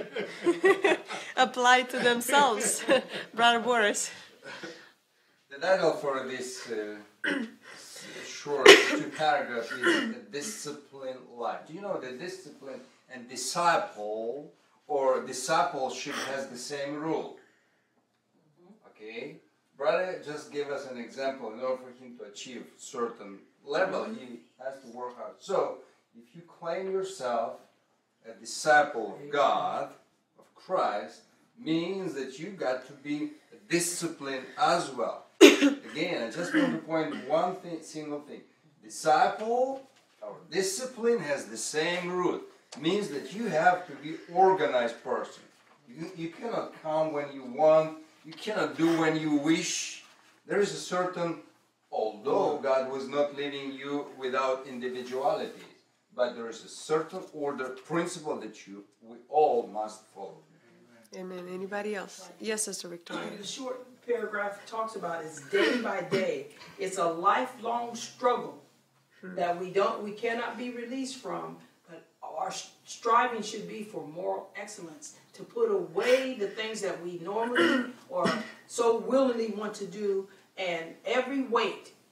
Speaker 3: apply to themselves. Brother Boris.
Speaker 5: The title for this short 2 paragraphs is The Disciplined Life. Do you know that discipline and disciple or discipleship has the same rule? Okay? Brother just gave us an example. In order for him to achieve certain level, he has to work hard. So, if you claim yourself a disciple of God, of Christ, means that you got to be disciplined as well. Again, I just want to point one single thing. Disciple or discipline has the same root. It means that you have to be organized person. You cannot come when you want. You cannot do when you wish. There is a certain, although God was not leaving you without individuality, but there is a certain order, principle that we all must follow.
Speaker 3: Amen. Anybody else? Yes, Sister Victoria.
Speaker 1: The short paragraph talks about is day by day. It's a lifelong struggle that we cannot be released from, but our striving should be for moral excellence, to put away the things that we normally or so willingly want to do, and every weight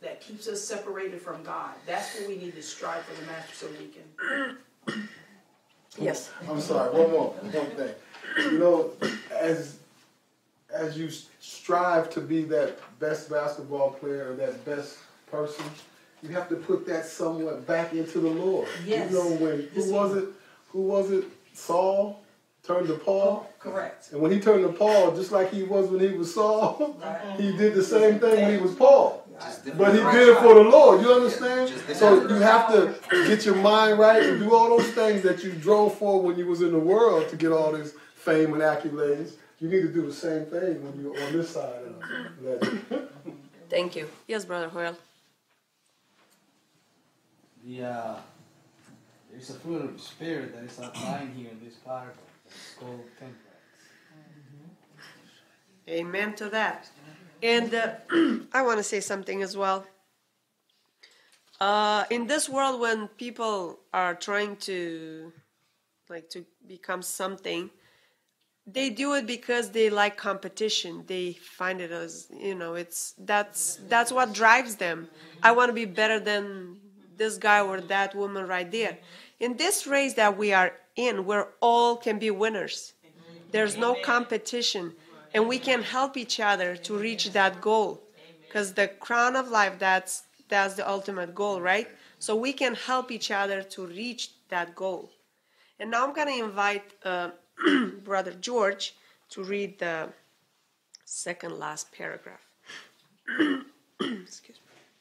Speaker 1: that keeps us separated from God. That's what we need to strive for the master so we can. Yes.
Speaker 4: I'm sorry, one thing. You know, as you strive to be that best basketball player or that best person, you have to put that somewhat back into the Lord.
Speaker 1: Yes.
Speaker 4: You know, who was it? Saul turned to Paul.
Speaker 1: Correct.
Speaker 4: And when he turned to Paul, just like he was when he was Saul,
Speaker 1: Right.
Speaker 4: he did the same thing when he was Paul.
Speaker 5: Just
Speaker 4: But he
Speaker 5: different.
Speaker 4: did it for the Lord, you understand?
Speaker 5: Just
Speaker 4: So
Speaker 5: different.
Speaker 4: you have to get your mind right and do all those things that you drove for when you was in the world to get all this fame and accolades. You need to do the same thing when you're on this side of that.
Speaker 1: Thank you. Yes, Brother Joel.
Speaker 8: There's a fruit of the spirit that is outlined here in this paragraph. It's called temperance.
Speaker 3: Amen to that. And I want to say something as well. In this world, when people are trying to become something, they do it because they like competition. They find it as, that's what drives them. I want to be better than this guy or that woman right there. In this race that we are in, where all can be winners, there's no competition, and we can help each other to reach that goal. Because the crown of life, that's the ultimate goal, right? So we can help each other to reach that goal. And now I'm going to invite Brother George to read the second last paragraph. Excuse me.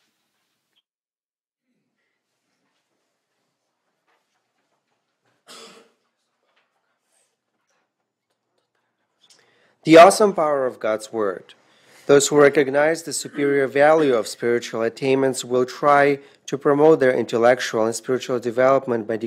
Speaker 9: The awesome power of God's Word. Those who recognize the superior value of spiritual attainments will try to promote their intellectual and spiritual development by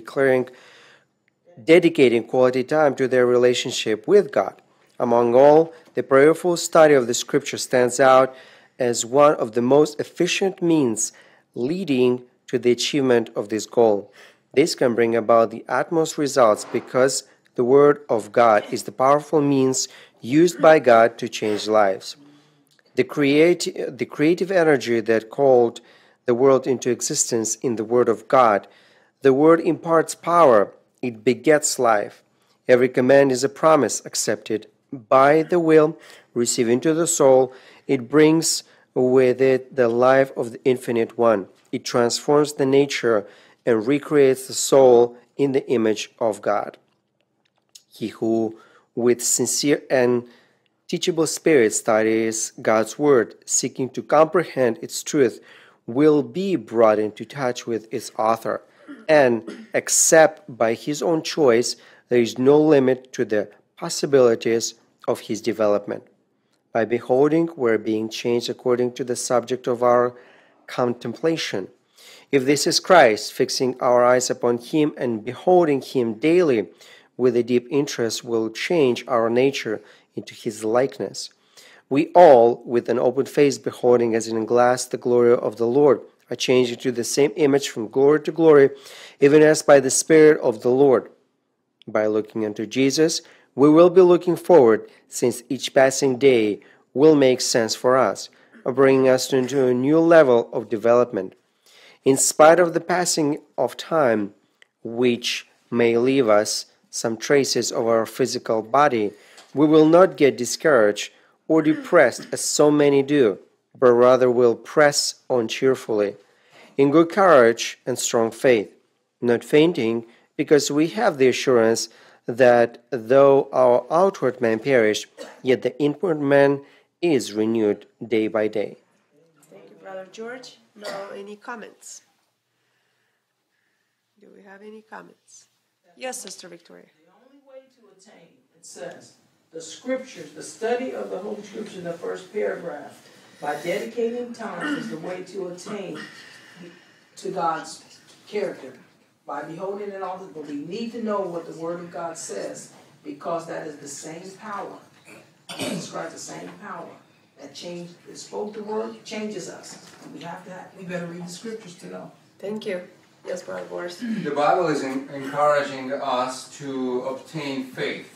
Speaker 9: dedicating quality time to their relationship with God. Among all, the prayerful study of the Scripture stands out as one of the most efficient means leading to the achievement of this goal. This can bring about the utmost results because the Word of God is the powerful means used by God to change lives. The creative energy that called the world into existence in the Word of God, the Word imparts power, it begets life. Every command is a promise accepted by the will, received into the soul. It brings with it the life of the Infinite One. It transforms the nature and recreates the soul in the image of God. He who, with sincere and teachable spirit, studies God's Word, seeking to comprehend its truth, will be brought into touch with its author, and except by his own choice, there is no limit to the possibilities of his development. By beholding, we're being changed according to the subject of our contemplation. If this is Christ, fixing our eyes upon Him and beholding Him daily with a deep interest will change our nature into His likeness. We all, with an open face, beholding as in a glass the glory of the Lord, are changed into the same image from glory to glory, even as by the Spirit of the Lord. By looking unto Jesus, we will be looking forward, since each passing day will make sense for us, bringing us into a new level of development. In spite of the passing of time, which may leave us some traces of our physical body, we will not get discouraged or depressed as so many do, but rather will press on cheerfully, in good courage and strong faith, not fainting, because we have the assurance that though our outward man perish, yet the inward man is renewed day by day.
Speaker 3: Thank you, Brother George. Now, any comments? Do we have any comments? Yes, Sister Victoria.
Speaker 1: The only way to attain, it says, the Scriptures, the study of the Holy Scriptures in the first paragraph, by dedicating time is the way to attain to God's character. By beholding it all, but we need to know what the Word of God says, because that is the same power. It describes the same power that changed, it spoke the Word, changes us. We better read the Scriptures to know.
Speaker 3: Thank you. Yes, Brother Boris.
Speaker 5: The Bible is encouraging us to obtain faith.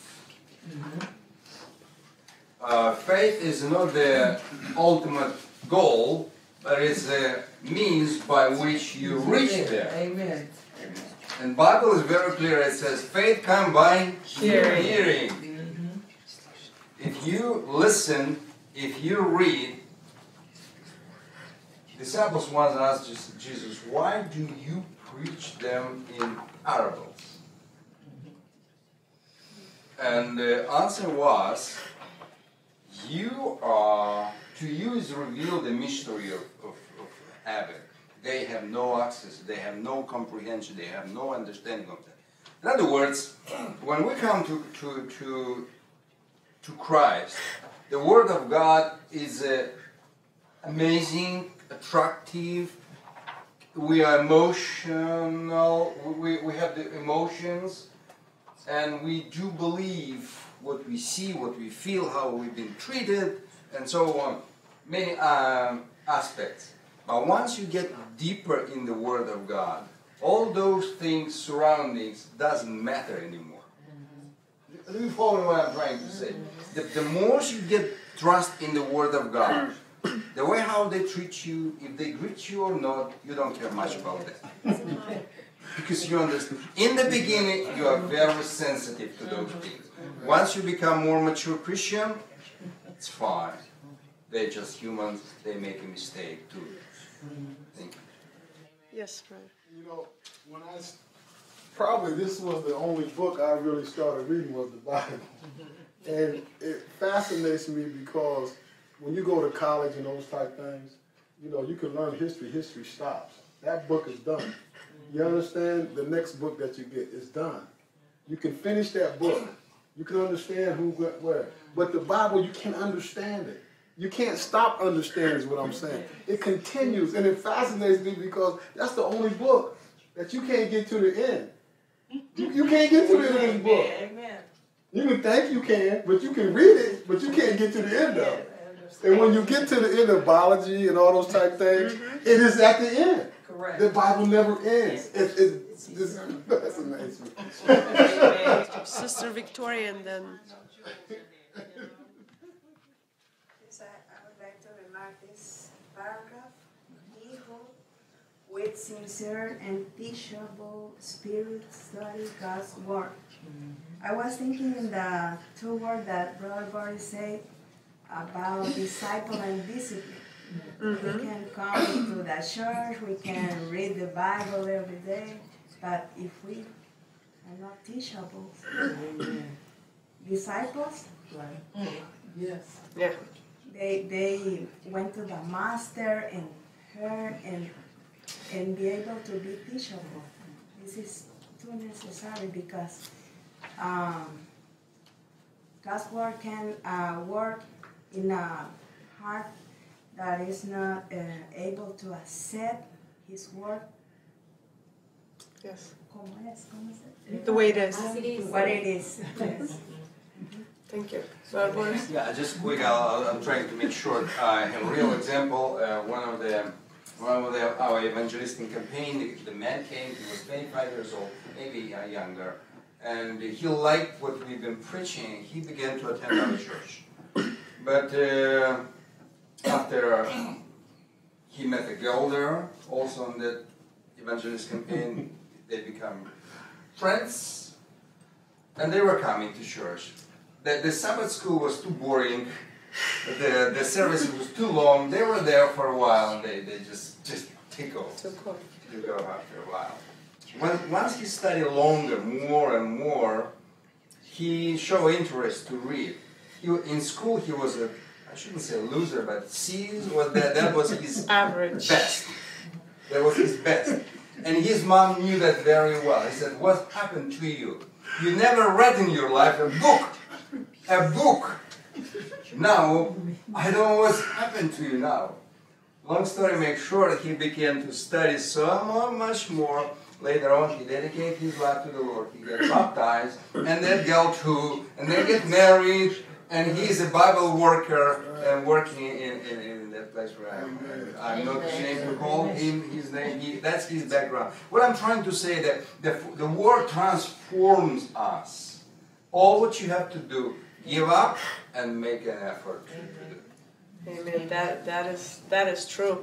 Speaker 5: Faith is not the ultimate goal, but it's a means by which you reach there.
Speaker 2: Amen.
Speaker 5: And Bible is very clear. It says, faith comes by hearing. If you listen, if you read, disciples once asked Jesus, why do you preach them in parables? And the answer was, to you is revealed the mystery of heaven. They have no access, they have no comprehension, they have no understanding of that. In other words, when we come to Christ, the Word of God is amazing, attractive. We are emotional, we have the emotions, and we do believe what we see, what we feel, how we've been treated, and so on. Many aspects. But once you get deeper in the Word of God, all those things, surroundings, doesn't matter anymore. You follow what I'm trying to say? The more you get trust in the Word of God, the way how they treat you, if they greet you or not, you don't care much about that. Because you understand. In the beginning, you are very sensitive to those things. Once you become more mature Christian, it's fine. They're just humans. They make a mistake too. Thank you.
Speaker 3: Yes, right.
Speaker 4: You know, when probably this was the only book I really started reading was the Bible. And it fascinates me because when you go to college and those type things, you know, you can learn history. History stops. That book is done. You understand? The next book that you get is done. You can finish that book. You can understand who went where. But the Bible, you can't understand it. You can't stop understanding is what I'm saying. It continues, and it fascinates me because that's the only book that you can't get to the end. You can't get to the end of the book.
Speaker 2: Amen.
Speaker 4: You can think you can, but you can read it, but you can't get to the end of it. And when you get to the end of biology and all those type things, it is at the end.
Speaker 2: Correct.
Speaker 4: The Bible never ends. That's amazing.
Speaker 3: Sister Victoria, and then.
Speaker 10: Yes, I would like to remark this paragraph. He who with sincere and teachable spirit study God's word. I was thinking in the two words that Brother Boris said about disciple and discipline. We can come to the church, we can read the Bible every day, but if we are not teachable, disciples,
Speaker 2: Yes.
Speaker 3: Yeah.
Speaker 10: they went to the master and heard and be able to be teachable. This is too necessary because God's word can work in a heart that is not able to accept His word.
Speaker 3: Yes.
Speaker 10: ¿Cómo es? ¿Cómo es?
Speaker 3: The way it is.
Speaker 10: What it is. Yes.
Speaker 3: Thank you. Brother Boris?
Speaker 5: Yeah, just quick. I'm trying to make short. I have a real example. One of our evangelistic campaign. The man came. He was 25 years old, maybe younger, and he liked what we've been preaching. He began to attend our church, but after he met a girl there, also on that evangelist campaign, they become friends, and they were coming to church. The Sabbath school was too boring. The service was too long. They were there for a while, and they just took off. Took off after a while. Once he studied longer, more and more, he showed interest to read. In school, he was I shouldn't say a loser, but that was his
Speaker 3: Average.
Speaker 5: best. That was his best. And his mom knew that very well. He said, what happened to you? You never read in your life a book. A book. Now, I don't know what's happened to you now. Long story make short, he began to study so much more. Later on, he dedicated his life to the Lord. He got baptized, and that girl too, and they get married, and he's a Bible worker and working in that place where I'm not ashamed to call him his name. That's his background. What I'm trying to say that the Word transforms us. All what you have to do, give up and make an effort to do.
Speaker 3: Amen. That is true.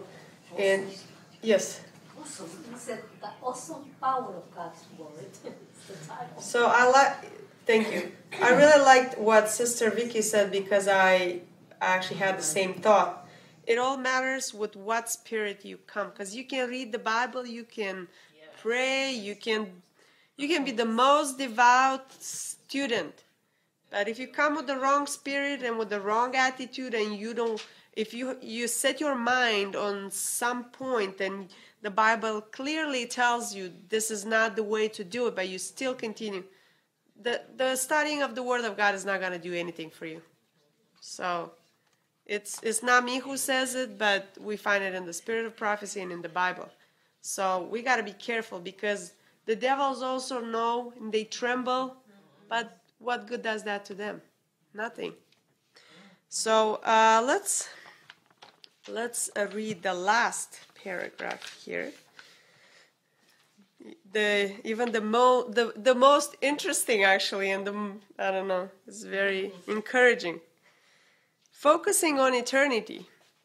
Speaker 3: And yes.
Speaker 7: Awesome. He said the awesome power of God's word. It's the title.
Speaker 3: So thank you. I really liked what Sister Vicky said because I actually had the same thought. It all matters with what spirit you come, because you can read the Bible, you can pray, you can be the most devout student. But if you come with the wrong spirit and with the wrong attitude, and if you set your mind on some point, and the Bible clearly tells you this is not the way to do it, but you still continue, the studying of the Word of God is not going to do anything for you. So it's not me who says it, but we find it in the spirit of prophecy and in the Bible. So we got to be careful, because the devils also know and they tremble, but what good does that to them? Nothing. So let's read the last paragraph here. The most interesting, actually, and I don't know, it's very encouraging. Focusing on eternity.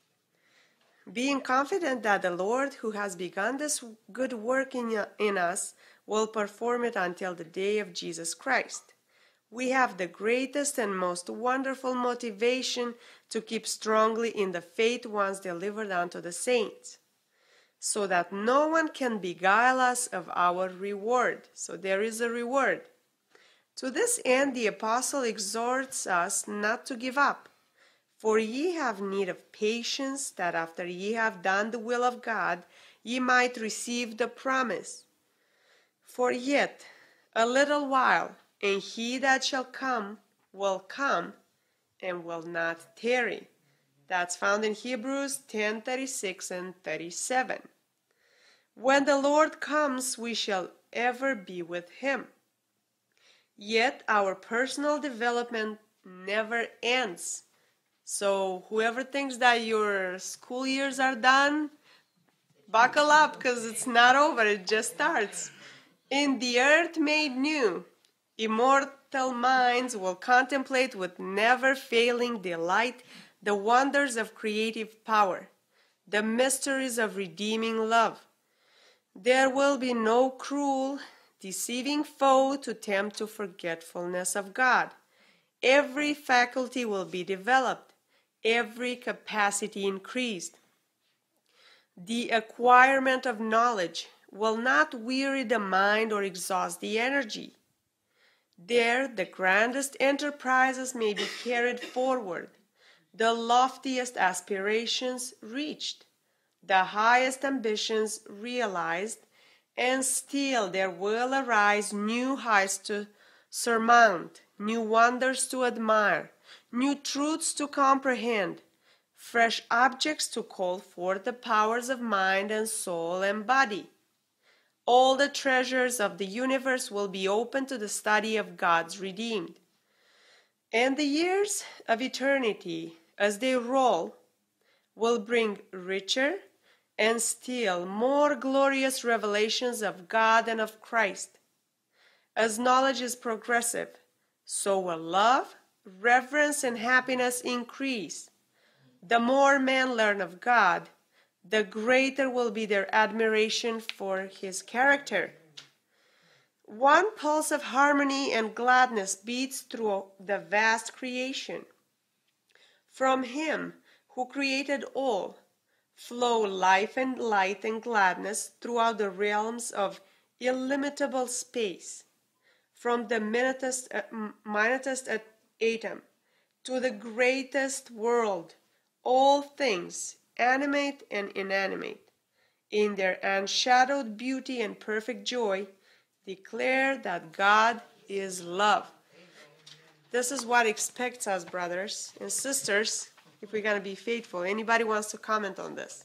Speaker 3: Being confident that the Lord who has begun this good work in us will perform it until the day of Jesus Christ. We have the greatest and most wonderful motivation to keep strongly in the faith once delivered unto the saints, so that no one can beguile us of our reward. So there is a reward. To this end the apostle exhorts us not to give up. For ye have need of patience, that after ye have done the will of God, ye might receive the promise. For yet a little while, and he that shall come will come, and will not tarry. That's found in Hebrews 10:36 and 37. When the Lord comes, we shall ever be with him. Yet our personal development never ends. So whoever thinks that your school years are done, buckle up, because it's not over, it just starts. In the earth made new, immortal minds will contemplate with never-failing delight the wonders of creative power, the mysteries of redeeming love. There will be no cruel, deceiving foe to tempt to forgetfulness of God. Every faculty will be developed, every capacity increased. The acquirement of knowledge will not weary the mind or exhaust the energy. There the grandest enterprises may be carried forward, the loftiest aspirations reached, the highest ambitions realized, and still there will arise new heights to surmount, new wonders to admire, new truths to comprehend, fresh objects to call forth the powers of mind and soul and body. All the treasures of the universe will be open to the study of God's redeemed. And the years of eternity, as they roll, will bring richer and still more glorious revelations of God and of Christ. As knowledge is progressive, so will love, reverence, and happiness increase. The more men learn of God, the greater will be their admiration for his character. One pulse of harmony and gladness beats through the vast creation. From him who created all flow life and light and gladness throughout the realms of illimitable space. From the minutest atom to the greatest world, all things, animate and inanimate, in their unshadowed beauty and perfect joy, declare that God is love. This is what expects us, brothers and sisters, if we're going to be faithful. Anybody wants to comment on this?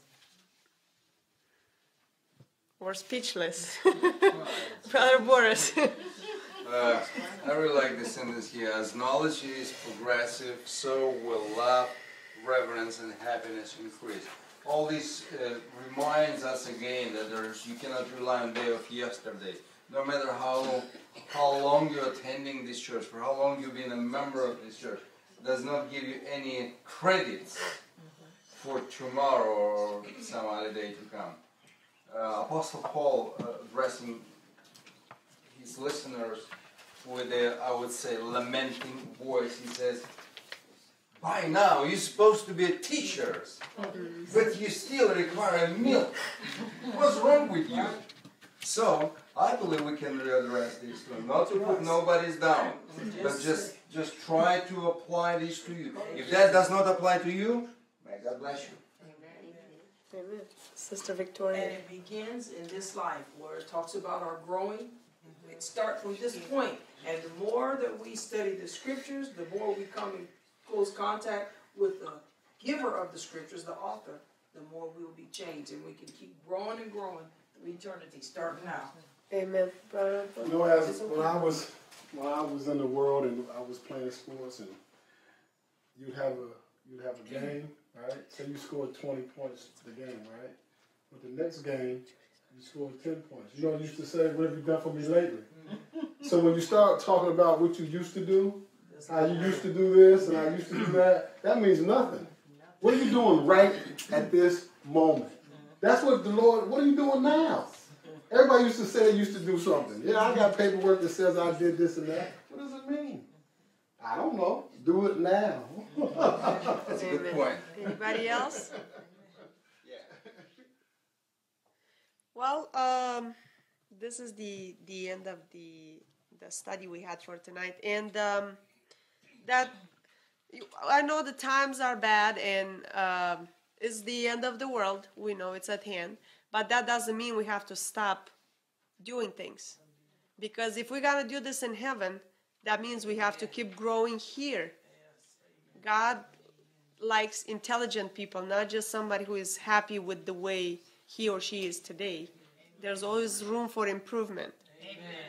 Speaker 3: We're speechless. Brother Boris.
Speaker 5: I really like this sentence here. As knowledge is progressive, so will love, reverence, and happiness increase. All this reminds us again that you cannot rely on the day of yesterday. No matter how long you're attending this church, for how long you've been a member of this church, does not give you any credits for tomorrow or some other day to come. Apostle Paul addressing his listeners with a, I would say, lamenting voice. He says, by now you're supposed to be teachers, but you still require milk. What's wrong with you? So, I believe we can readdress this to them. Not to put nobody's down, but just try to apply this to you. If that does not apply to you, may God bless you.
Speaker 11: Amen. Sister Victoria.
Speaker 12: And it begins in this life where it talks about our growing. It starts from this point. And the more that we study the scriptures, the more we come in close contact with the giver of the scriptures, the author, the more we will be changed. And we can keep growing and growing through eternity, starting now.
Speaker 11: Amen. Brother.
Speaker 4: You know, when I was in the world and I was playing sports, and you'd have a game, right? Say you scored 20 points the game, right? But the next game, you scored 10 points. You know what I used to say? What have you done for me lately? So when you start talking about what you used to do, how you used to do this and how you used to do that, that means nothing. What are you doing right at this moment? That's what the Lord, what are you doing now? Everybody used to say they used to do something. Yeah, I got paperwork that says I did this and that. What does it mean? I don't know. Do it now.
Speaker 5: That's a good point.
Speaker 11: Anybody else? Well, this is the end of the study we had for tonight, and that I know the times are bad, and it's the end of the world. We know it's at hand, but that doesn't mean we have to stop doing things, because if we're gonna do this in heaven, that means we have to keep growing here. God likes intelligent people, not just somebody who is happy with the way he or she is today. There's always room for improvement.
Speaker 2: Amen.